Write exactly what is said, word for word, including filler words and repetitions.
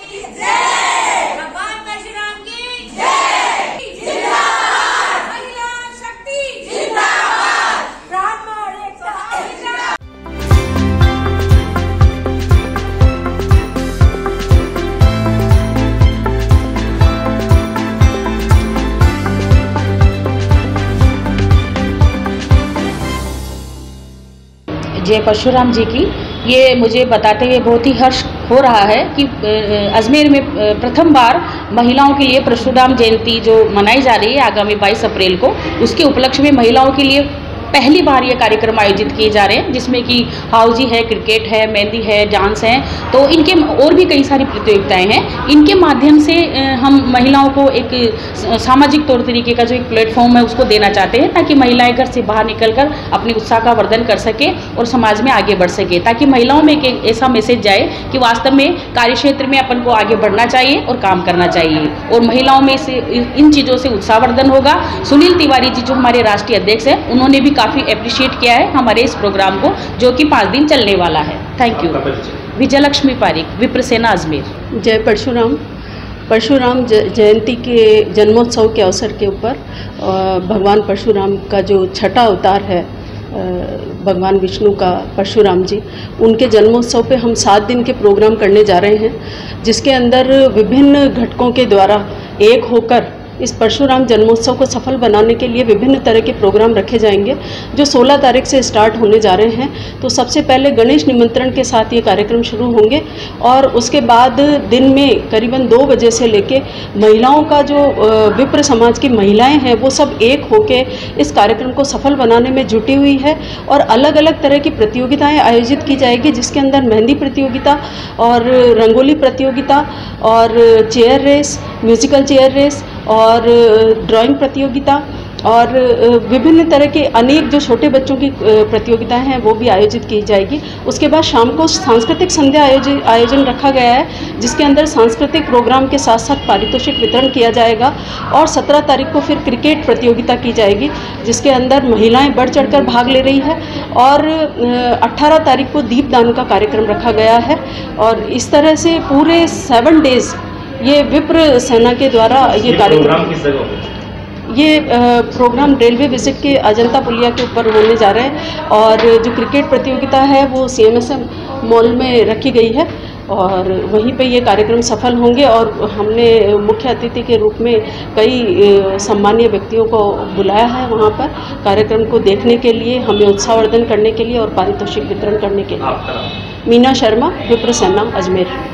की जय, भगवान परशुराम की जय, जिंदाबाद, महिला शक्ति जिंदाबाद, ब्राह्मण एकता जिंदाबाद। जय परशुराम जी की। ये मुझे बताते हुए बहुत ही हर्ष हो रहा है कि अजमेर में प्रथम बार महिलाओं के लिए परशुराम जयंती जो मनाई जा रही है आगामी बाईस अप्रैल को, उसके उपलक्ष्य में महिलाओं के लिए पहली बार ये कार्यक्रम आयोजित किए जा रहे हैं, जिसमें कि हाउजी है, क्रिकेट है, मेहंदी है, डांस है, तो इनके और भी कई सारी प्रतियोगिताएं हैं। इनके माध्यम से हम महिलाओं को एक सामाजिक तौर तरीके का जो एक प्लेटफॉर्म है उसको देना चाहते हैं, ताकि महिलाएं घर से बाहर निकलकर अपनी उत्साह का वर्धन कर सके और समाज में आगे बढ़ सके, ताकि महिलाओं में एक ऐसा मैसेज जाए कि वास्तव में कार्यक्षेत्र में अपन को आगे बढ़ना चाहिए और काम करना चाहिए, और महिलाओं में से इन चीज़ों से उत्साहवर्धन होगा। सुनील तिवारी जी जो हमारे राष्ट्रीय अध्यक्ष हैं, उन्होंने भी काफ़ी अप्रिशिएट किया है हमारे इस प्रोग्राम को, जो कि पाँच दिन चलने वाला है। Thank you. विजयलक्ष्मी पारिक, विप्रसेना अजमेर। जय परशुराम। परशुराम जयंती के जन्मोत्सव के अवसर के ऊपर भगवान परशुराम का जो छठा अवतार है, भगवान विष्णु का परशुराम जी, उनके जन्मोत्सव पे हम सात दिन के प्रोग्राम करने जा रहे हैं, जिसके अंदर विभिन्न घटकों के द्वारा एक होकर इस परशुराम जन्मोत्सव को सफल बनाने के लिए विभिन्न तरह के प्रोग्राम रखे जाएंगे, जो सोलह तारीख से स्टार्ट होने जा रहे हैं। तो सबसे पहले गणेश निमंत्रण के साथ ये कार्यक्रम शुरू होंगे, और उसके बाद दिन में करीबन दो बजे से लेके महिलाओं का जो विप्र समाज की महिलाएं हैं वो सब एक होके इस कार्यक्रम को सफल बनाने में जुटी हुई है, और अलग अलग तरह की प्रतियोगिताएँ आयोजित की जाएगी, जिसके अंदर मेहंदी प्रतियोगिता और रंगोली प्रतियोगिता और chair race, musical chair race और ड्राइंग प्रतियोगिता और विभिन्न तरह के अनेक जो छोटे बच्चों की प्रतियोगिताएं हैं वो भी आयोजित की जाएगी। उसके बाद शाम को सांस्कृतिक संध्या आयोजन आयोजन रखा गया है, जिसके अंदर सांस्कृतिक प्रोग्राम के साथ साथ पारितोषिक वितरण किया जाएगा, और सत्रह तारीख को फिर क्रिकेट प्रतियोगिता की जाएगी, जिसके अंदर महिलाएं बढ़ चढ़कर भाग ले रही है, और अट्ठारह तारीख को दीपदान का कार्यक्रम रखा गया है। और इस तरह से पूरे सेवन डेज ये विप्र सेना के द्वारा ये कार्यक्रम, ये प्रोग्राम रेलवे विजिट के अजंता पुलिया के ऊपर होने जा रहे हैं, और जो क्रिकेट प्रतियोगिता है वो C M S M mall में रखी गई है, और वहीं पे ये कार्यक्रम सफल होंगे। और हमने मुख्य अतिथि के रूप में कई सम्मानीय व्यक्तियों को बुलाया है वहाँ पर कार्यक्रम को देखने के लिए, हमें उत्साहवर्धन करने के लिए और पारितोषिक वितरण करने के लिए। मीना शर्मा, विप्र सेना, अजमेर।